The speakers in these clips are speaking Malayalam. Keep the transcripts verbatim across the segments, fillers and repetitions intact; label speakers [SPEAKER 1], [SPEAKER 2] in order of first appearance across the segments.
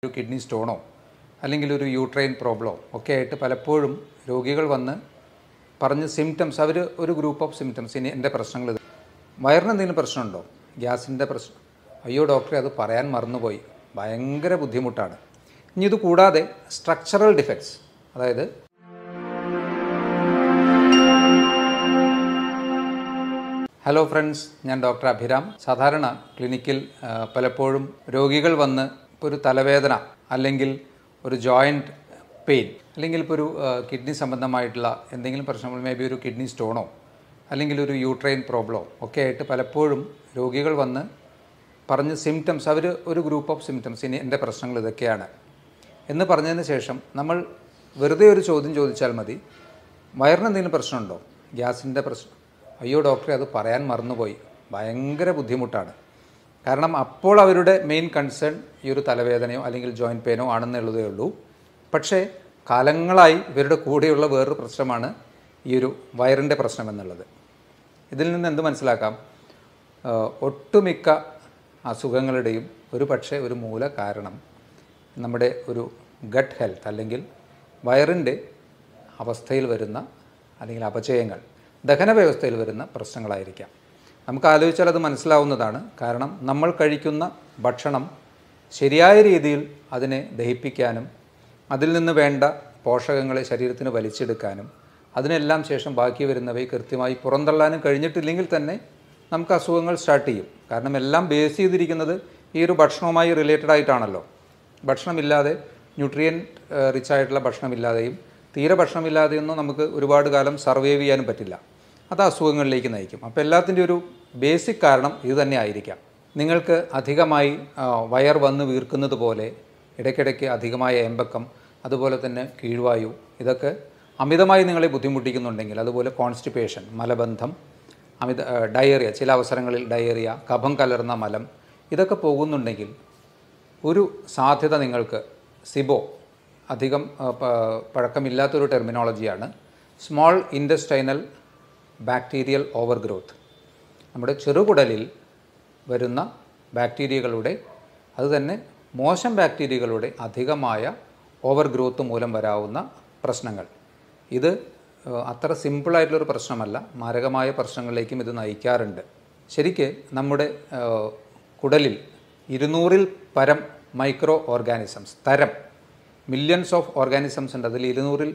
[SPEAKER 1] ഒരു കിഡ്നി സ്റ്റോണോ അല്ലെങ്കിൽ ഒരു യൂട്രൈൻ പ്രോബ്ലമോ ഒക്കെ ആയിട്ട് പലപ്പോഴും രോഗികൾ വന്ന് പറഞ്ഞ് സിംറ്റംസ് അവർ ഒരു ഗ്രൂപ്പ് ഓഫ് സിംറ്റംസ് ഇനി എൻ്റെ പ്രശ്നങ്ങൾ ഇത് വയറിന് എന്തെങ്കിലും പ്രശ്നമുണ്ടോ, ഗ്യാസിൻ്റെ പ്രശ്നം, അയ്യോ ഡോക്ടറെ അത് പറയാൻ മറന്നുപോയി, ഭയങ്കര ബുദ്ധിമുട്ടാണ്. ഇനി ഇത് കൂടാതെ സ്ട്രക്ചറൽ ഡിഫക്ട്സ്, അതായത് ഹലോ ഫ്രണ്ട്സ്, ഞാൻ ഡോക്ടർ അഭിരാം. സാധാരണ ക്ലിനിക്കിൽ പലപ്പോഴും രോഗികൾ വന്ന് ഇപ്പോൾ ഒരു തലവേദന അല്ലെങ്കിൽ ഒരു ജോയിൻറ്റ് പെയിൻ അല്ലെങ്കിൽ ഇപ്പോൾ ഒരു കിഡ്നി സംബന്ധമായിട്ടുള്ള എന്തെങ്കിലും പ്രശ്നങ്ങൾ, മേ ബി ഒരു കിഡ്നി സ്റ്റോണോ അല്ലെങ്കിൽ ഒരു യൂട്രൈൻ പ്രോബ്ലമോ ഒക്കെ ആയിട്ട് പലപ്പോഴും രോഗികൾ വന്ന് പറഞ്ഞ് സിംറ്റംസ് അവർ ഒരു ഗ്രൂപ്പ് ഓഫ് സിംറ്റംസ് ഇനി എൻ്റെ പ്രശ്നങ്ങൾ ഇതൊക്കെയാണ് എന്ന് പറഞ്ഞതിന് ശേഷം നമ്മൾ വെറുതെ ഒരു ചോദ്യം ചോദിച്ചാൽ മതി, വയറിന് എന്തെങ്കിലും പ്രശ്നമുണ്ടോ, ഗ്യാസിൻ്റെ പ്രശ്നം, അയ്യോ ഡോക്ടറെ അത് പറയാൻ മറന്നുപോയി, ഭയങ്കര ബുദ്ധിമുട്ടാണ്. കാരണം അപ്പോൾ അവരുടെ മെയിൻ കൺസേൺ ഈ ഒരു തലവേദനയോ അല്ലെങ്കിൽ ജോയിൻറ്റ് പെയിനോ ആണെന്നുള്ളതേ ഉള്ളൂ. പക്ഷേ കാലങ്ങളായി ഇവരുടെ കൂടെയുള്ള വേറൊരു പ്രശ്നമാണ് ഈ ഒരു വയറിൻ്റെ പ്രശ്നം എന്നുള്ളത്. ഇതിൽ നിന്ന് എന്ത് മനസ്സിലാക്കാം? ഒട്ടുമിക്ക അസുഖങ്ങളുടെയും ഒരു പക്ഷേ ഒരു മൂല കാരണം നമ്മുടെ ഒരു ഗട്ട് ഹെൽത്ത് അല്ലെങ്കിൽ വയറിൻ്റെ അവസ്ഥയിൽ വരുന്ന അല്ലെങ്കിൽ അപചയങ്ങൾ, ദഹന വ്യവസ്ഥയിൽ വരുന്ന പ്രശ്നങ്ങളായിരിക്കാം. നമുക്ക് ആലോചിച്ചാൽ അത് മനസ്സിലാവുന്നതാണ്. കാരണം നമ്മൾ കഴിക്കുന്ന ഭക്ഷണം ശരിയായ രീതിയിൽ അതിനെ ദഹിപ്പിക്കാനും അതിൽ നിന്ന് വേണ്ട പോഷകങ്ങളെ ശരീരത്തിന് വലിച്ചെടുക്കാനും അതിനെല്ലാം ശേഷം ബാക്കി വരുന്നവയെ കൃത്യമായി പുറന്തള്ളാനും കഴിഞ്ഞിട്ടില്ലെങ്കിൽ തന്നെ നമുക്ക് അസുഖങ്ങൾ സ്റ്റാർട്ട് ചെയ്യും. കാരണം എല്ലാം ബേസ് ചെയ്തിരിക്കുന്നത് ഈ ഒരു ഭക്ഷണവുമായി റിലേറ്റഡ് ആയിട്ടാണല്ലോ. ഭക്ഷണമില്ലാതെ, ന്യൂട്രിയൻ റിച്ച് ആയിട്ടുള്ള ഭക്ഷണമില്ലാതെയും തീരെ ഭക്ഷണമില്ലാതെയൊന്നും നമുക്ക് ഒരുപാട് കാലം സർവൈവ് ചെയ്യാനും പറ്റില്ല. അത് അസുഖങ്ങളിലേക്ക് നയിക്കും. അപ്പോൾ എല്ലാത്തിൻ്റെ ഒരു ബേസിക് കാരണം ഇത് തന്നെ ആയിരിക്കാം. നിങ്ങൾക്ക് അധികമായി വയർ വന്ന് വീർക്കുന്നത് പോലെ, ഇടയ്ക്കിടയ്ക്ക് അധികമായ ഏമ്പക്കം, അതുപോലെ തന്നെ കീഴ്വായു, ഇതൊക്കെ അമിതമായി നിങ്ങളെ ബുദ്ധിമുട്ടിക്കുന്നുണ്ടെങ്കിൽ, അതുപോലെ കോൺസ്റ്റിപ്പേഷൻ, മലബന്ധം, അമിത ഡയേറിയ, ചില അവസരങ്ങളിൽ ഡയേറിയ, കഫം കലർന്ന മലം, ഇതൊക്കെ പോകുന്നുണ്ടെങ്കിൽ ഒരു സാധ്യത നിങ്ങൾക്ക് സിബോ, അധികം പഴക്കമില്ലാത്തൊരു ടെർമിനോളജിയാണ്, small intestinal bacterial overgrowth, നമ്മുടെ ചെറുകുടലിൽ വരുന്ന ബാക്ടീരിയകളുടെ, അതുതന്നെ മോശം ബാക്ടീരിയകളുടെ അധികമായ ഓവർ ഗ്രോത്ത് മൂലം വരാവുന്ന പ്രശ്നങ്ങൾ. ഇത് അത്ര സിമ്പിളായിട്ടുള്ളൊരു പ്രശ്നമല്ല, മാരകമായ പ്രശ്നങ്ങളിലേക്കും ഇത് നയിക്കാറുണ്ട്. ശരിക്ക് നമ്മുടെ കുടലിൽ ഇരുന്നൂറിൽ പരം മൈക്രോ ഓർഗാനിസംസ്, തരം, മില്യൺസ് ഓഫ് ഓർഗാനിസംസ് ഉണ്ട്. അതിൽ ഇരുന്നൂറിൽ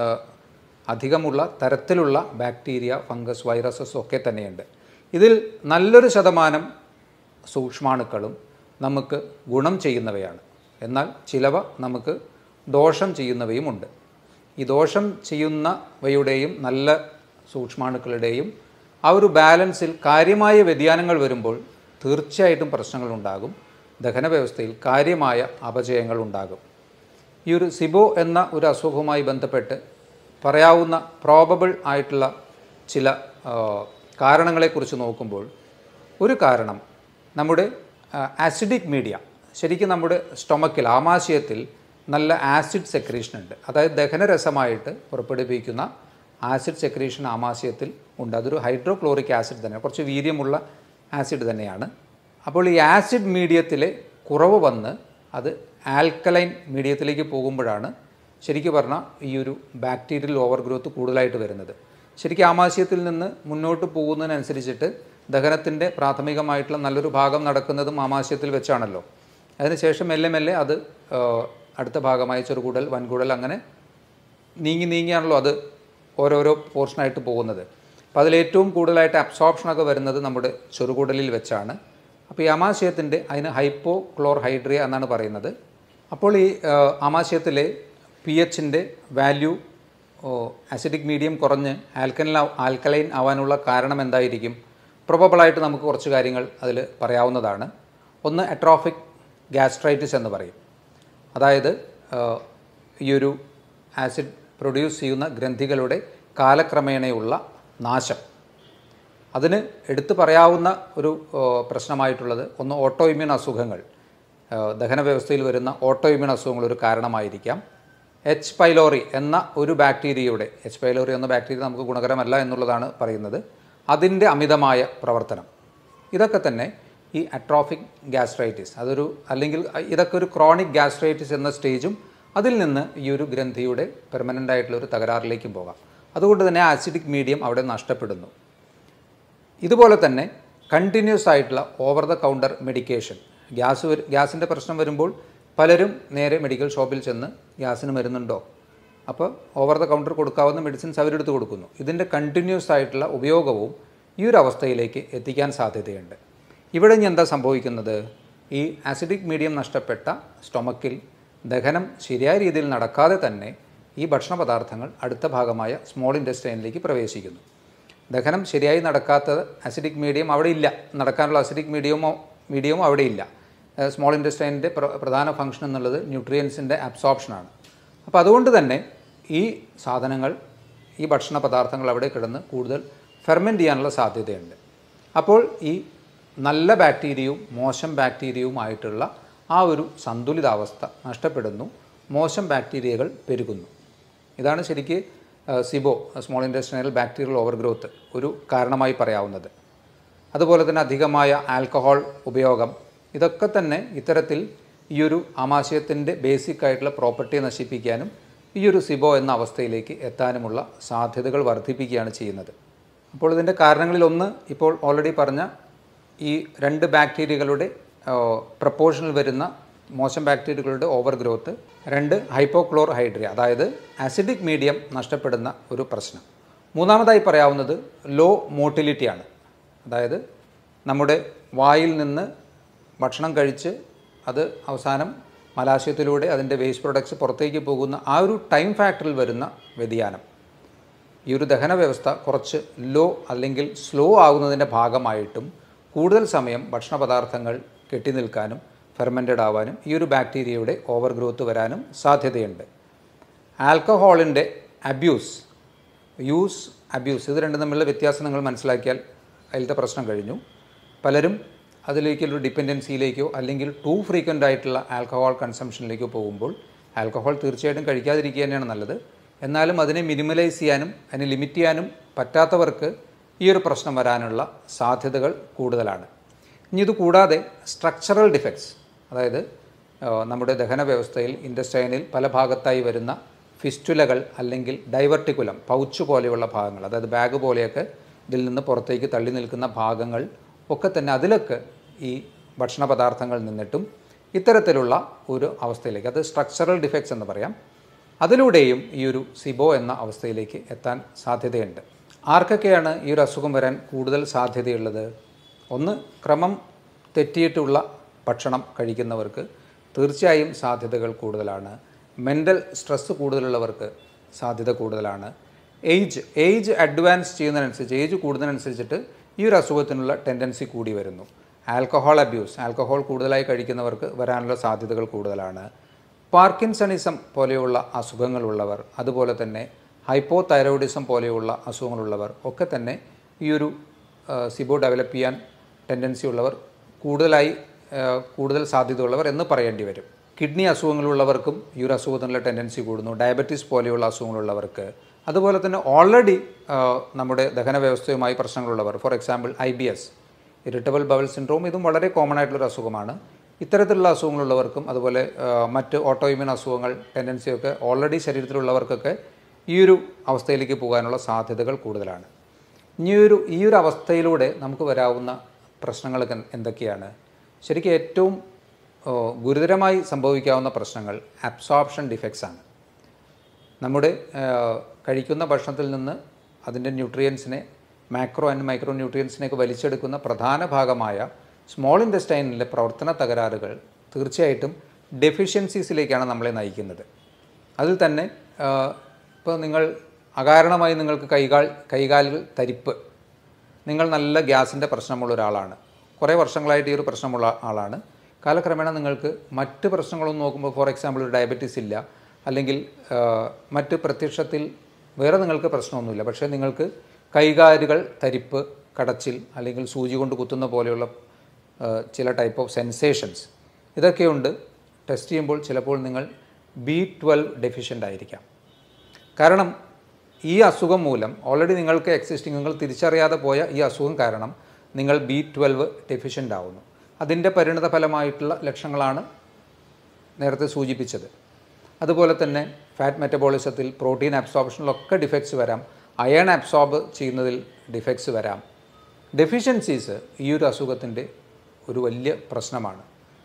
[SPEAKER 1] അധികമുള്ള തരത്തിലുള്ള ബാക്ടീരിയ, ഫംഗസ്, വൈറസസ് ഒക്കെ തന്നെയുണ്ട്. ഇതിൽ നല്ലൊരു ശതമാനം സൂക്ഷ്മാണുക്കളും നമുക്ക് ഗുണം ചെയ്യുന്നവയാണ്. എന്നാൽ ചിലവ നമുക്ക് ദോഷം ചെയ്യുന്നവയുമുണ്ട്. ഈ ദോഷം ചെയ്യുന്നവയുടെയും നല്ല സൂക്ഷ്മാണുക്കളുടെയും ആ ഒരു ബാലൻസിൽ കാര്യമായ വ്യതിയാനങ്ങൾ വരുമ്പോൾ തീർച്ചയായിട്ടും പ്രശ്നങ്ങളുണ്ടാകും. ദഹന വ്യവസ്ഥയിൽ കാര്യമായ അപചയങ്ങൾ ഉണ്ടാകും. ഈ ഒരു സിബോ എന്ന ഒരു അസുഖവുമായി ബന്ധപ്പെട്ട് പറയാവുന്ന പ്രോബബിൾ ആയിട്ടുള്ള ചില കാരണങ്ങളെക്കുറിച്ച് നോക്കുമ്പോൾ, ഒരു കാരണം നമ്മുടെ ആസിഡിക് മീഡിയ, ശരിക്കും നമ്മുടെ സ്റ്റൊമക്കിൽ, ആമാശയത്തിൽ നല്ല ആസിഡ് സെക്രീഷൻ ഉണ്ട്. അതായത് ദഹനരസമായിട്ട് പുറപ്പെടുവിക്കുന്ന ആസിഡ് സെക്രീഷൻ ആമാശയത്തിൽ ഉണ്ട്. അതൊരു ഹൈഡ്രോക്ലോറിക് ആസിഡ് തന്നെയാണ്, കുറച്ച് വീര്യമുള്ള ആസിഡ് തന്നെയാണ്. അപ്പോൾ ഈ ആസിഡ് മീഡിയത്തിലെ കുറവ് വന്ന് അത് ആൽക്കലൈൻ മീഡിയത്തിലേക്ക് പോകുമ്പോഴാണ് ശരിക്കും പറഞ്ഞാൽ ഈ ഒരു ബാക്ടീരിയൽ ഓവർ ഗ്രോത്ത് കൂടുതലായിട്ട് വരുന്നത്. ശരിക്കും ആമാശയത്തിൽ നിന്ന് മുന്നോട്ട് പോകുന്നതിനനുസരിച്ചിട്ട് ദഹനത്തിൻ്റെ പ്രാഥമികമായിട്ടുള്ള നല്ലൊരു ഭാഗം നടക്കുന്നതും ആമാശയത്തിൽ വെച്ചാണല്ലോ. അതിനുശേഷം മെല്ലെ മെല്ലെ അത് അടുത്ത ഭാഗമായ ചെറുകുടൽ, വൻകുടൽ, അങ്ങനെ നീങ്ങി നീങ്ങിയാണല്ലോ അത് ഓരോരോ പോർഷനായിട്ട് പോകുന്നത്. അപ്പോൾ അതിലേറ്റവും കൂടുതലായിട്ട് അബ്സോർപ്ഷനൊക്കെ വരുന്നത് നമ്മുടെ ചെറുകുടലിൽ വെച്ചാണ്. അപ്പോൾ ഈ ആമാശയത്തിൻ്റെ, അതിന് ഹൈപ്പോ ക്ലോർഹൈഡ്രിയ എന്നാണ് പറയുന്നത്. അപ്പോൾ ഈ ആമാശയത്തിലെ പി എച്ചിൻ്റെ വാല്യൂ, ആസിഡിക് മീഡിയം കുറഞ്ഞ് ആൽക്കലൈൻ ആൽക്കലൈൻ ആവാനുള്ള കാരണം എന്തായിരിക്കും? പ്രൊബബിളായിട്ട് നമുക്ക് കുറച്ച് കാര്യങ്ങൾ അതിൽ പറയാവുന്നതാണ്. ഒന്ന് അട്രോഫിക് ഗ്യാസ്ട്രൈറ്റിസ് എന്ന് പറയും. അതായത് ഈ ഒരു ആസിഡ് പ്രൊഡ്യൂസ് ചെയ്യുന്ന ഗ്രന്ഥികളുടെ കാലക്രമേണയുള്ള നാശം. അതിന് എടുത്തു പറയാവുന്ന ഒരു പ്രശ്നമായിട്ടുള്ളത് ഒന്ന് ഓട്ടോ ഇമ്മ്യൂൺ അസുഖങ്ങൾ, ദഹന വ്യവസ്ഥയിൽ വരുന്ന ഓട്ടോ ഇമ്മ്യൂൺ അസുഖങ്ങൾ ഒരു കാരണമായിരിക്കാം. എച്ച് പൈലോറി എന്ന ഒരു ബാക്ടീരിയയുടെ, എച്ച് പൈലോറി എന്ന ബാക്ടീരിയ നമുക്ക് ഗുണകരമല്ല എന്നുള്ളതാണ് പറയുന്നത്, അതിൻ്റെ അമിതമായ പ്രവർത്തനം. ഇതൊക്കെ തന്നെ ഈ അട്രോഫിക് ഗ്യാസ്ട്രൈറ്റിസ് അതൊരു അല്ലെങ്കിൽ ഇതൊക്കെ ഒരു ക്രോണിക് ഗ്യാസ്ട്രൈറ്റിസ് എന്ന സ്റ്റേജും അതിൽ നിന്ന് ഈ ഒരു ഗ്രന്ഥിയുടെ പെർമനൻ്റ് ആയിട്ടുള്ള ഒരു തകരാറിലേക്കും പോകാം. അതുകൊണ്ട് തന്നെ ആസിഡിക് മീഡിയം അവിടെ നഷ്ടപ്പെടുന്നു. ഇതുപോലെ തന്നെ കണ്ടിന്യൂസ് ആയിട്ടുള്ള over the counter medication, gas ഗ്യാസിൻ്റെ പ്രശ്നം വരുമ്പോൾ പലരും നേരെ മെഡിക്കൽ ഷോപ്പിൽ ചെന്ന് ഗ്യാസിന് മരുന്നുണ്ടോ, അപ്പോൾ ഓവർ ദ കൗണ്ടർ കൊടുക്കാവുന്ന മെഡിസിൻസ് അവരെടുത്ത് കൊടുക്കുന്നു. ഇതിൻ്റെ കണ്ടിന്യൂസ് ആയിട്ടുള്ള ഉപയോഗവും ഈ ഒരു അവസ്ഥയിലേക്ക് എത്തിക്കാൻ സാധ്യതയുണ്ട്. ഇവിടെ ഇനി എന്താ സംഭവിക്കുന്നത്? ഈ ആസിഡിക് മീഡിയം നഷ്ടപ്പെട്ട സ്റ്റൊമക്കിൽ ദഹനം ശരിയായ രീതിയിൽ നടക്കാതെ തന്നെ ഈ ഭക്ഷണ പദാർത്ഥങ്ങൾ അടുത്ത ഭാഗമായ സ്മോൾ ഇൻറ്റസ്റ്റൈനിലേക്ക് പ്രവേശിക്കുന്നു. ദഹനം ശരിയായി നടക്കാത്ത ആസിഡിക് മീഡിയം അവിടെ ഇല്ല, നടക്കാനുള്ള ആസിഡിക് മീഡിയമോ മീഡിയമോ അവിടെ ഇല്ല. സ്മോൾ ഇൻറ്റസ്റ്റൈനിൻ്റെ പ്രധാന ഫംഗ്ഷൻ എന്നുള്ളത് ന്യൂട്രിയൻസിൻ്റെ അബ്സോർപ്ഷനാണ്. അപ്പോൾ അതുകൊണ്ട് തന്നെ ഈ സാധനങ്ങൾ ഈ ഭക്ഷണ പദാർത്ഥങ്ങൾ അവിടെ കിടന്ന് കൂടുതൽ ഫെർമെൻറ്റ് ചെയ്യാനുള്ള സാധ്യതയുണ്ട്. അപ്പോൾ ഈ നല്ല ബാക്ടീരിയയും മോശം ബാക്ടീരിയയുമായിട്ടുള്ള ആ ഒരു സന്തുലിതാവസ്ഥ നഷ്ടപ്പെടുന്നു, മോശം ബാക്ടീരിയകൾ പെരുകുന്നു. ഇതാണ് ശരിക്ക് SIBO small intestinal bacterial overgrowth ഒരു കാരണമായി പറയാവുന്നത്. അതുപോലെ തന്നെ അധികമായ ആൽക്കഹോൾ ഉപയോഗം, ഇതൊക്കെ തന്നെ ഇത്തരത്തിൽ ഈ ഒരു ആമാശയത്തിൻ്റെ ബേസിക് ആയിട്ടുള്ള പ്രോപ്പർട്ടിയെ നശിപ്പിക്കാനും ഈ ഒരു സിബോ എന്ന അവസ്ഥയിലേക്ക് എത്താനുമുള്ള സാധ്യതകൾ വർദ്ധിപ്പിക്കുകയാണ് ചെയ്യുന്നത്. അപ്പോൾ ഇതിൻ്റെ കാരണങ്ങളിലൊന്ന് ഇപ്പോൾ ഓൾറെഡി പറഞ്ഞ ഈ രണ്ട് ബാക്ടീരിയകളുടെ പ്രപ്പോർഷനിൽ വരുന്ന മോശം ബാക്ടീരിയകളുടെ ഓവർ ഗ്രോത്ത്, രണ്ട് ഹൈപ്പോക്ലോർ ഹൈഡ്രിയ അതായത് ആസിഡിക് മീഡിയം നഷ്ടപ്പെടുന്ന ഒരു പ്രശ്നം. മൂന്നാമതായി പറയാവുന്നത് ലോ മോട്ടിലിറ്റിയാണ്. അതായത് നമ്മുടെ വായിൽ നിന്ന് ഭക്ഷണം കഴിച്ച് അത് അവസാനം മലാശയത്തിലൂടെ അതിൻ്റെ വേസ്റ്റ് പ്രൊഡക്ട്സ് പുറത്തേക്ക് പോകുന്ന ആ ഒരു ടൈം ഫാക്ടറിൽ വരുന്ന വ്യതിയാനം, ഈ ഒരു ദഹന വ്യവസ്ഥ കുറച്ച് ലോ അല്ലെങ്കിൽ സ്ലോ ആകുന്നതിൻ്റെ ഭാഗമായിട്ടും കൂടുതൽ സമയം ഭക്ഷണ പദാർത്ഥങ്ങൾ കെട്ടി നിൽക്കാനും ഫെർമെൻറ്റഡ് ആവാനും ഈ ഒരു ബാക്ടീരിയയുടെ ഓവർ ഗ്രോത്ത് വരാനും സാധ്യതയുണ്ട്. ആൽക്കഹോളിൻ്റെ അബ്യൂസ്, യൂസ് അബ്യൂസ്, ഇത് രണ്ടും തമ്മിലുള്ള വ്യത്യാസം നിങ്ങൾ മനസ്സിലാക്കിയാൽ അതിലത്തെ പ്രശ്നം കഴിഞ്ഞു. പലരും അതിലേക്കൊരു ഡിപ്പെൻഡൻസിയിലേക്കോ അല്ലെങ്കിൽ ടു ഫ്രീക്വൻ്റ് ആയിട്ടുള്ള ആൽക്കഹോൾ കൺസംഷനിലേക്കോ പോകുമ്പോൾ ആൽക്കഹോൾ തീർച്ചയായിട്ടും കഴിക്കാതിരിക്കുക തന്നെയാണ് നല്ലത്. എന്നാലും അതിനെ മിനിമലൈസ് ചെയ്യാനും അതിനെ ലിമിറ്റ് ചെയ്യാനും പറ്റാത്തവർക്ക് ഈ ഒരു പ്രശ്നം വരാനുള്ള സാധ്യതകൾ കൂടുതലാണ്. ഇനി ഇത് കൂടാതെ സ്ട്രക്ചറൽ ഡിഫക്ട്സ്, അതായത് നമ്മുടെ ദഹന വ്യവസ്ഥയിൽ ഇൻറ്റസ്റ്റൈനിൽ പല ഭാഗത്തായി വരുന്ന ഫിസ്റ്റുലകൾ അല്ലെങ്കിൽ ഡൈവർട്ടിക്കുലം, പൗച്ച് പോലെയുള്ള ഭാഗങ്ങൾ, അതായത് ബാഗ് പോലെയൊക്കെ ഇതിൽ നിന്ന് പുറത്തേക്ക് തള്ളി നിൽക്കുന്ന ഭാഗങ്ങൾ ഒക്കെ തന്നെ അതിലൊക്കെ ഈ ഭക്ഷണ പദാർത്ഥങ്ങൾ നിന്നിട്ടും ഇത്തരത്തിലുള്ള ഒരു അവസ്ഥയിലേക്ക്, അത് സ്ട്രക്ചറൽ ഡിഫക്ട്സ് എന്ന് പറയാം, അതിലൂടെയും ഈ ഒരു സിബോ എന്ന അവസ്ഥയിലേക്ക് എത്താൻ സാധ്യതയുണ്ട്. ആർക്കൊക്കെയാണ് ഈ ഒരു അസുഖം വരാൻ കൂടുതൽ സാധ്യതയുള്ളത്? ഒന്ന്, ക്രമം തെറ്റിയിട്ടുള്ള ഭക്ഷണം കഴിക്കുന്നവർക്ക് തീർച്ചയായും സാധ്യതകൾ കൂടുതലാണ്. മെൻ്റൽ സ്ട്രെസ്സ് കൂടുതലുള്ളവർക്ക് സാധ്യത കൂടുതലാണ്. ഏജ് ഏജ് അഡ്വാൻസ് ചെയ്യുന്നതിനനുസരിച്ച്, ഏജ് കൂടുന്നതിനനുസരിച്ചിട്ട് ഈ ഒരു അസുഖത്തിനുള്ള ടെൻഡൻസി കൂടി വരുന്നു. ആൽക്കഹോൾ അബ്യൂസ്, ആൽക്കഹോൾ കൂടുതലായി കഴിക്കുന്നവർക്ക് വരാനുള്ള സാധ്യതകൾ കൂടുതലാണ്. പാർക്കിൻസണിസം പോലെയുള്ള അസുഖങ്ങളുള്ളവർ, അതുപോലെ തന്നെ ഹൈപ്പോ തൈറോയിഡിസം പോലെയുള്ള അസുഖങ്ങളുള്ളവർ ഒക്കെ തന്നെ ഈ ഒരു സിബോ ഡെവലപ്പ് ചെയ്യാൻ ടെൻഡൻസി ഉള്ളവർ കൂടുതലായി കൂടുതൽ സാധ്യതയുള്ളവർ എന്ന് പറയേണ്ടി വരും. കിഡ്നി അസുഖങ്ങളുള്ളവർക്കും ഈ ഒരു അസുഖത്തിനുള്ള ടെൻഡൻസി കൂടുന്നു. ഡയബറ്റീസ് പോലെയുള്ള അസുഖങ്ങളുള്ളവർക്ക്, അതുപോലെ തന്നെ ഓൾറെഡി നമ്മുടെ ദഹന വ്യവസ്ഥയുമായി പ്രശ്നങ്ങളുള്ളവർ, for example I B S, irritable bowel syndrome, ഇതും വളരെ കോമൺ ആയിട്ടുള്ളൊരു അസുഖമാണ്. ഇത്തരത്തിലുള്ള അസുഖങ്ങളുള്ളവർക്കും അതുപോലെ മറ്റ് ഓട്ടോ ഇമ്യൂൺ അസുഖങ്ങൾ ടെൻഡൻസിയൊക്കെ ഓൾറെഡി ശരീരത്തിലുള്ളവർക്കൊക്കെ ഈ ഒരു അവസ്ഥയിലേക്ക് പോകാനുള്ള സാധ്യതകൾ കൂടുതലാണ്. ഇനിയൊരു ഈ ഒരു അവസ്ഥയിലൂടെ നമുക്ക് വരാവുന്ന പ്രശ്നങ്ങൾ എന്തൊക്കെയാണ്? ശരിക്കും ഏറ്റവും ഗുരുതരമായി സംഭവിക്കാവുന്ന പ്രശ്നങ്ങൾ അബ്സോർപ്ഷൻ ഡിഫക്ട്സ് ആണ്. നമ്മുടെ കഴിക്കുന്ന ഭക്ഷണത്തിൽ നിന്ന് അതിൻ്റെ ന്യൂട്രിയൻസിനെ, മാക്രോ ആൻഡ് മൈക്രോ ന്യൂട്രിയൻസിനെയൊക്കെ വലിച്ചെടുക്കുന്ന പ്രധാന ഭാഗമായ സ്മോൾ ഇൻറ്റസ്റ്റൈനിലെ പ്രവർത്തന തകരാറുകൾ തീർച്ചയായിട്ടും ഡെഫിഷ്യൻസീസിലേക്കാണ് നമ്മളെ നയിക്കുന്നത്. അതിൽ തന്നെ ഇപ്പോൾ നിങ്ങൾ അകാരണമായി നിങ്ങൾക്ക് കൈകാൽ കൈകാലുകൾ തരിപ്പ്, നിങ്ങൾ നല്ല ഗ്യാസിൻ്റെ പ്രശ്നമുള്ള ഒരാളാണ്, കുറേ വർഷങ്ങളായിട്ട് ഈ ഒരു പ്രശ്നമുള്ള ആളാണ്, കാലക്രമേണ നിങ്ങൾക്ക് മറ്റ് പ്രശ്നങ്ങളൊന്നും നോക്കുമ്പോൾ, ഫോർ എക്സാമ്പിൾ ഒരു ഡയബറ്റീസ് ഇല്ല, അല്ലെങ്കിൽ മറ്റ് പ്രത്യക്ഷത്തിൽ വേറെ നിങ്ങൾക്ക് പ്രശ്നമൊന്നുമില്ല, പക്ഷേ നിങ്ങൾക്ക് കൈകാലുകൾ തരിപ്പ്, കടച്ചിൽ, അല്ലെങ്കിൽ സൂചി കൊണ്ട് കുത്തുന്ന പോലെയുള്ള ചില ടൈപ്പ് ഓഫ് സെൻസേഷൻസ് ഇതൊക്കെയുണ്ട്. ടെസ്റ്റ് ചെയ്യുമ്പോൾ ചിലപ്പോൾ നിങ്ങൾ ബി ട്വൽവ് ഡെഫിഷ്യൻ്റ് ആയിരിക്കാം. കാരണം ഈ അസുഖം മൂലം ഓൾറെഡി നിങ്ങൾക്ക് എക്സിസ്റ്റിംഗ്, നിങ്ങൾ തിരിച്ചറിയാതെ പോയ ഈ അസുഖം കാരണം നിങ്ങൾ ബി ട്വൽവ് ഡെഫിഷ്യൻ്റ് ആവുന്നു. അതിൻ്റെ പരിണിത ഫലമായിട്ടുള്ള ലക്ഷണങ്ങളാണ് നേരത്തെ സൂചിപ്പിച്ചത്. അതുപോലെ തന്നെ ഫാറ്റ് മെറ്റബോളിസത്തിൽ, പ്രോട്ടീൻ അബ്സോർപ്ഷനിലൊക്കെ ഡിഫക്ട്സ് വരാം. അയൺ അബ്സോർബ് ചെയ്യുന്നതിൽ ഡിഫക്ട്സ് വരാം. ഡെഫിഷ്യൻസീസ് ഈ ഒരു അസുഖത്തിൻ്റെ ഒരു വലിയ പ്രശ്നമാണ്.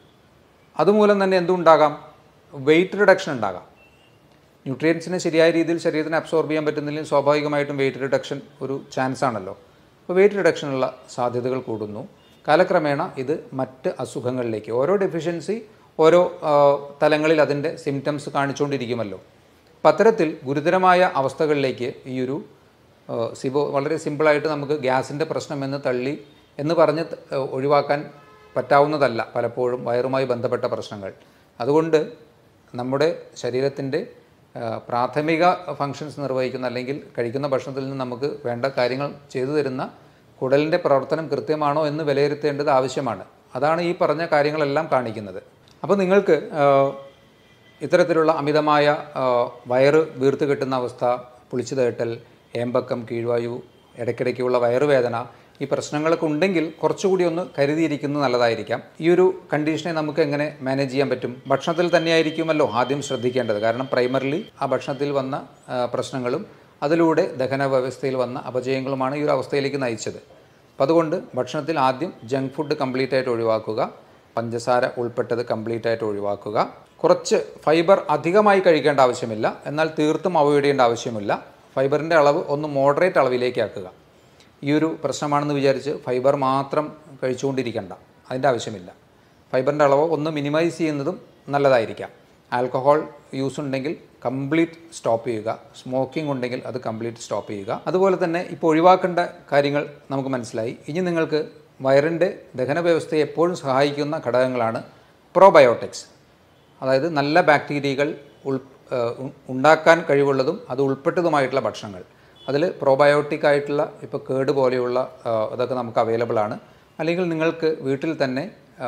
[SPEAKER 1] അതുമൂലം തന്നെ എന്തുണ്ടാകാം? വെയിറ്റ് റിഡക്ഷൻ ഉണ്ടാകാം. ന്യൂട്രിയൻസിനെ ശരിയായ രീതിയിൽ ശരീരത്തിന് അബ്സോർബ് ചെയ്യാൻ പറ്റുന്നില്ലെങ്കിൽ സ്വാഭാവികമായിട്ടും വെയിറ്റ് റിഡക്ഷൻ ഒരു ചാൻസ് ആണല്ലോ. അപ്പോൾ വെയിറ്റ് റിഡക്ഷനുള്ള സാധ്യതകൾ കൂടുന്നു. കാലക്രമേണ ഇത് മറ്റ് അസുഖങ്ങളിലേക്ക്, ഓരോ ഡെഫിഷ്യൻസി ഓരോ തലങ്ങളിൽ അതിൻ്റെ സിംറ്റംസ് കാണിച്ചുകൊണ്ടിരിക്കുമല്ലോ. അപ്പം അത്തരത്തിൽ ഗുരുതരമായ അവസ്ഥകളിലേക്ക് ഈ ഒരു സിബോ വളരെ സിമ്പിളായിട്ട് നമുക്ക് ഗ്യാസിൻ്റെ പ്രശ്നം എന്ന് തള്ളി എന്ന് പറഞ്ഞ് ഒഴിവാക്കാൻ പറ്റാവുന്നതല്ല പലപ്പോഴും വയറുമായി ബന്ധപ്പെട്ട പ്രശ്നങ്ങൾ. അതുകൊണ്ട് നമ്മുടെ ശരീരത്തിൻ്റെ പ്രാഥമിക ഫങ്ഷൻസ് നിർവഹിക്കുന്ന അല്ലെങ്കിൽ കഴിക്കുന്ന ഭക്ഷണത്തിൽ നിന്ന് നമുക്ക് വേണ്ട കാര്യങ്ങൾ ചെയ്തു തരുന്ന കുടലിൻ്റെ പ്രവർത്തനം കൃത്യമാണോ എന്ന് വിലയിരുത്തേണ്ടത് ആവശ്യമാണ്. അതാണ് ഈ പറഞ്ഞ കാര്യങ്ങളെല്ലാം കാണിക്കുന്നത്. അപ്പോൾ നിങ്ങൾക്ക് ഇത്തരത്തിലുള്ള അമിതമായ വയറ് വീർത്ത് കെട്ടുന്ന അവസ്ഥ, പുളിച്ചു തേട്ടൽ, ഏമ്പക്കം, കീഴ്വായു, ഇടയ്ക്കിടയ്ക്കുള്ള വയറുവേദന, ഈ പ്രശ്നങ്ങളൊക്കെ ഉണ്ടെങ്കിൽ കുറച്ചുകൂടി ഒന്ന് കരുതിയിരിക്കുന്നത് നല്ലതായിരിക്കാം. ഈ ഒരു കണ്ടീഷനെ നമുക്ക് എങ്ങനെ മാനേജ് ചെയ്യാൻ പറ്റും? ഭക്ഷണത്തിൽ തന്നെയായിരിക്കുമല്ലോ ആദ്യം ശ്രദ്ധിക്കേണ്ടത്. കാരണം പ്രൈമറിലി ആ ഭക്ഷണത്തിൽ വന്ന പ്രശ്നങ്ങളും അതിലൂടെ ദഹന വ്യവസ്ഥയിൽ വന്ന അപജയങ്ങളുമാണ് ഈ ഒരു അവസ്ഥയിലേക്ക് നയിച്ചത്. അപ്പം അതുകൊണ്ട് ഭക്ഷണത്തിൽ ആദ്യം ജങ്ക് ഫുഡ് കംപ്ലീറ്റ് ആയിട്ട് ഒഴിവാക്കുക, പഞ്ചസാര ഉൾപ്പെട്ടത് കംപ്ലീറ്റ് ആയിട്ട് ഒഴിവാക്കുക. കുറച്ച് ഫൈബർ അധികമായി കഴിക്കേണ്ട ആവശ്യമില്ല, എന്നാൽ തീർത്തും അവോയ്ഡ് ചെയ്യേണ്ട ആവശ്യമില്ല. ഫൈബറിൻ്റെ അളവ് ഒന്ന് മോഡറേറ്റ് അളവിലേക്ക് ആക്കുക. ഈ ഒരു പ്രശ്നമാണെന്ന് വിചാരിച്ച് ഫൈബർ മാത്രം കഴിച്ചുകൊണ്ടിരിക്കേണ്ട, അതിൻ്റെ ആവശ്യമില്ല. ഫൈബറിൻ്റെ അളവ് ഒന്ന് മിനിമൈസ് ചെയ്യുന്നതും നല്ലതായിരിക്കാം. ആൽക്കഹോൾ യൂസ് ഉണ്ടെങ്കിൽ കംപ്ലീറ്റ് സ്റ്റോപ്പ് ചെയ്യുക. സ്മോക്കിംഗ് ഉണ്ടെങ്കിൽ അത് കംപ്ലീറ്റ് സ്റ്റോപ്പ് ചെയ്യുക. അതുപോലെ തന്നെ ഇപ്പോൾ ഒഴിവാക്കേണ്ട കാര്യങ്ങൾ നമുക്ക് മനസ്സിലായി. ഇനി നിങ്ങൾക്ക് വയറിൻ്റെ ദഹന വ്യവസ്ഥയെ എപ്പോഴും സഹായിക്കുന്ന ഘടകങ്ങളാണ് പ്രോബയോട്ടിക്സ്. അതായത് നല്ല ബാക്ടീരിയകൾ ഉൾ ഉണ്ടാക്കാൻ കഴിവുള്ളതും അത് ഉൾപ്പെട്ടതുമായിട്ടുള്ള ഭക്ഷണങ്ങൾ. അതിൽ പ്രോബയോട്ടിക് ആയിട്ടുള്ള ഇപ്പോൾ കേട് പോലെയുള്ള അതൊക്കെ നമുക്ക് അവൈലബിൾ ആണ്. അല്ലെങ്കിൽ നിങ്ങൾക്ക് വീട്ടിൽ തന്നെ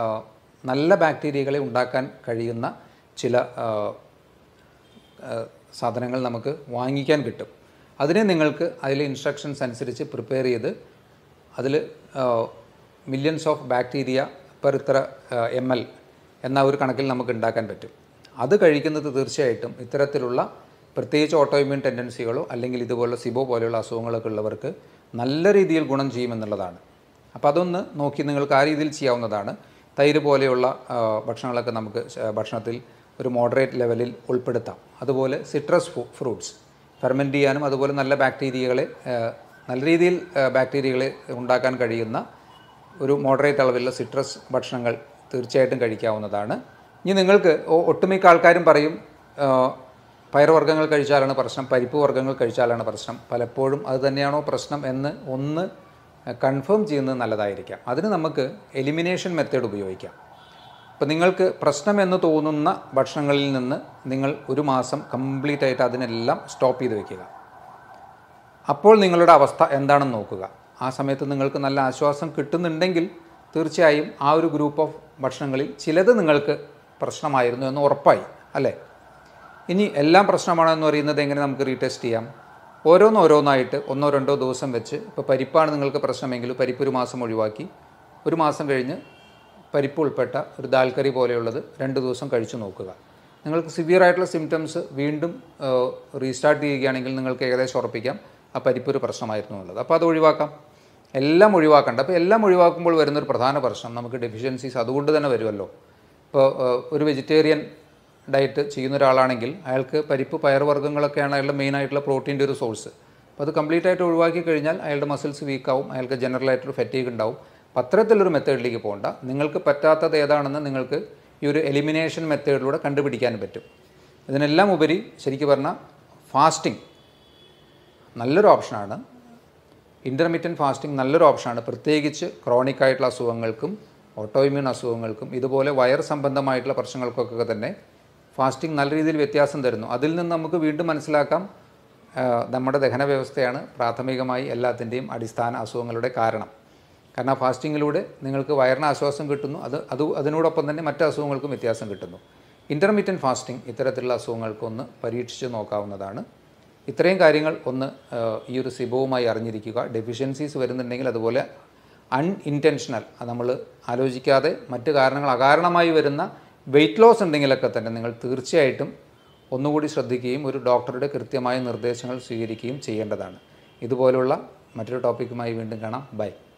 [SPEAKER 1] നല്ല ബാക്ടീരിയകളെ ഉണ്ടാക്കാൻ കഴിയുന്ന ചില സാധനങ്ങൾ നമുക്ക് വാങ്ങിക്കാൻ കിട്ടും. അതിനെ നിങ്ങൾക്ക് അതിലെ ഇൻസ്ട്രക്ഷൻസ് അനുസരിച്ച് പ്രിപ്പയർ ചെയ്ത് അതിൽ മില്യൺസ് ഓഫ് ബാക്ടീരിയ പെർ ഇത്ര എം എൽ എന്ന ഒരു കണക്കിൽ നമുക്ക് ഉണ്ടാക്കാൻ പറ്റും. അത് കഴിക്കുന്നത് തീർച്ചയായിട്ടും ഇത്തരത്തിലുള്ള പ്രത്യേകിച്ച് ഓട്ടോഇമ്യൂൺ ടെൻഡൻസികളോ അല്ലെങ്കിൽ ഇതുപോലുള്ള സിബോ പോലെയുള്ള അസുഖങ്ങളൊക്കെ ഉള്ളവർക്ക് നല്ല രീതിയിൽ ഗുണം ചെയ്യുമെന്നുള്ളതാണ്. അപ്പോൾ അതൊന്ന് നോക്കി നിങ്ങൾക്ക് ആ രീതിയിൽ ചെയ്യാവുന്നതാണ്. തൈര് പോലെയുള്ള ഭക്ഷണങ്ങളൊക്കെ നമുക്ക് ഭക്ഷണത്തിൽ ഒരു മോഡറേറ്റ് ലെവലിൽ ഉൾപ്പെടുത്താം. അതുപോലെ സിട്രസ് ഫ്രൂട്ട്സ് ഫെർമെൻറ്റ് ചെയ്യാനും അതുപോലെ നല്ല ബാക്ടീരിയകളെ നല്ല രീതിയിൽ ബാക്ടീരിയകളെ ഉണ്ടാക്കാൻ കഴിയുന്ന ഒരു മോഡറേറ്റ് അളവിലുള്ള സിട്രസ് ഭക്ഷണങ്ങൾ തീർച്ചയായിട്ടും കഴിക്കാവുന്നതാണ്. ഇനി നിങ്ങൾക്ക് ഒട്ടുമിക്ക ആൾക്കാരും പറയും പയറുവർഗ്ഗങ്ങൾ കഴിച്ചാലാണ് പ്രശ്നം, പരിപ്പ് വർഗ്ഗങ്ങൾ കഴിച്ചാലാണ് പ്രശ്നം. പലപ്പോഴും അത് തന്നെയാണോ പ്രശ്നം എന്ന് ഒന്ന് കൺഫേം ചെയ്യുന്നത് നല്ലതായിരിക്കാം. അതിന് നമുക്ക് എലിമിനേഷൻ മെത്തേഡ് ഉപയോഗിക്കാം. ഇപ്പോൾ നിങ്ങൾക്ക് പ്രശ്നം എന്ന് തോന്നുന്ന ഭക്ഷണങ്ങളിൽ നിന്ന് നിങ്ങൾ ഒരു മാസം കംപ്ലീറ്റ് ആയിട്ട് അതിനെല്ലാം സ്റ്റോപ്പ് ചെയ്ത് വെക്കുക. അപ്പോൾ നിങ്ങളുടെ അവസ്ഥ എന്താണെന്ന് നോക്കുക. ആ സമയത്ത് നിങ്ങൾക്ക് നല്ല ആശ്വാസം കിട്ടുന്നുണ്ടെങ്കിൽ തീർച്ചയായും ആ ഒരു ഗ്രൂപ്പ് ഓഫ് ഭക്ഷണങ്ങളിൽ ചിലത് നിങ്ങൾക്ക് പ്രശ്നമായിരുന്നു എന്ന് ഉറപ്പായി അല്ലേ. ഇനി എല്ലാം പ്രശ്നമാണോ എന്ന് പറയുന്നത് എങ്ങനെ നമുക്ക് റീടെസ്റ്റ് ചെയ്യാം? ഓരോന്നോരോന്നായിട്ട് ഒന്നോ രണ്ടോ ദിവസം വെച്ച്, ഇപ്പോൾ പരിപ്പാണ് നിങ്ങൾക്ക് പ്രശ്നമെങ്കിൽ പരിപ്പ് ഒരു മാസം ഒഴിവാക്കി ഒരു മാസം കഴിഞ്ഞ് പരിപ്പ് ഉൾപ്പെട്ട ഒരു ദാൽ കറി പോലെയുള്ളത് രണ്ട് ദിവസം കഴിച്ചു നോക്കുക. നിങ്ങൾക്ക് സിവിയർ ആയിട്ടുള്ള സിംറ്റംസ് വീണ്ടും റീസ്റ്റാർട്ട് ചെയ്യുകയാണെങ്കിൽ നിങ്ങൾക്ക് ഏകദേശം ഉറപ്പിക്കാം ആ പരിപ്പ് ഒരു പ്രശ്നമായിരുന്നു എന്നുള്ളത്. അപ്പോൾ അത് ഒഴിവാക്കാം. എല്ലാം ഒഴിവാക്കണ്ട. അപ്പോൾ എല്ലാം ഒഴിവാക്കുമ്പോൾ വരുന്നൊരു പ്രധാന പ്രശ്നം നമുക്ക് ഡെഫിഷ്യൻസീസ് അതുകൊണ്ട് തന്നെ വരുമല്ലോ. ഇപ്പോൾ ഒരു വെജിറ്റേറിയൻ ഡയറ്റ് ചെയ്യുന്ന ഒരാളാണെങ്കിൽ അയാൾക്ക് പരിപ്പ് പയറുവർഗ്ഗങ്ങളൊക്കെയാണ് അയാളുടെ മെയിനായിട്ടുള്ള പ്രോട്ടീൻ്റെ ഒരു സോഴ്സ്. അപ്പോൾ അത് കംപ്ലീറ്റ് ആയിട്ട് ഒഴിവാക്കി കഴിഞ്ഞാൽ അയാളുടെ മസിൽസ് വീക്കാവും, അയാൾക്ക് ജനറലായിട്ടൊരു ഫെറ്റീഗ് ഉണ്ടാവും. അപ്പോൾ അത്തരത്തിലൊരു മെത്തേഡിലേക്ക് പോകണ്ട. നിങ്ങൾക്ക് പറ്റാത്തത് ഏതാണെന്ന് നിങ്ങൾക്ക് ഈ ഒരു എലിമിനേഷൻ മെത്തേഡിലൂടെ കണ്ടുപിടിക്കാൻ പറ്റും. ഇതിനെല്ലാം ഉപരി ശരിക്കും പറഞ്ഞാൽ ഫാസ്റ്റിംഗ് നല്ലൊരു ഓപ്ഷനാണ്. ഇൻ്റർമീഡിയറ്റ് ഫാസ്റ്റിംഗ് നല്ലൊരു ഓപ്ഷനാണ്. പ്രത്യേകിച്ച് ക്രോണിക് ആയിട്ടുള്ള അസുഖങ്ങൾക്കും ഓട്ടോഇമ്യൂൺ അസുഖങ്ങൾക്കും ഇതുപോലെ വയർ സംബന്ധമായിട്ടുള്ള പ്രശ്നങ്ങൾക്കൊക്കെ തന്നെ ഫാസ്റ്റിംഗ് നല്ല രീതിയിൽ വ്യത്യാസം തരുന്നു. അതിൽ നിന്ന് നമുക്ക് വീണ്ടും മനസ്സിലാക്കാം നമ്മുടെ ദഹന വ്യവസ്ഥയാണ് പ്രാഥമികമായി എല്ലാത്തിൻ്റെയും അടിസ്ഥാന അസുഖങ്ങളുടെ കാരണം. കാരണം ഫാസ്റ്റിങ്ങിലൂടെ നിങ്ങൾക്ക് വയറിന് ആശ്വാസം കിട്ടുന്നു, അത് അത് അതിനോടൊപ്പം തന്നെ മറ്റ് അസുഖങ്ങൾക്കും വ്യത്യാസം കിട്ടുന്നു. ഇൻ്റർമീഡിയറ്റ് ഫാസ്റ്റിംഗ് ഇത്തരത്തിലുള്ള അസുഖങ്ങൾക്കൊന്ന് പരീക്ഷിച്ച് നോക്കാവുന്നതാണ്. ഇത്രയും കാര്യങ്ങൾ ഒന്ന് ഈ ഒരു സിബോവുമായി അറിഞ്ഞിരിക്കുക. ഡെഫിഷ്യൻസീസ് വരുന്നുണ്ടെങ്കിൽ അതുപോലെ അൺഇൻറ്റൻഷണൽ, അത് നമ്മൾ ആലോചിക്കാതെ മറ്റു കാരണങ്ങൾ അകാരണമായി വരുന്ന വെയ്റ്റ് ലോസ് ഉണ്ടെങ്കിലൊക്കെ തന്നെ നിങ്ങൾ തീർച്ചയായിട്ടും ഒന്നുകൂടി ശ്രദ്ധിക്കുകയും ഒരു ഡോക്ടറുടെ കൃത്യമായ നിർദ്ദേശങ്ങൾ സ്വീകരിക്കുകയും ചെയ്യേണ്ടതാണ്. ഇതുപോലുള്ള മറ്റൊരു ടോപ്പിക്കുമായി വീണ്ടും കാണാം. ബൈ.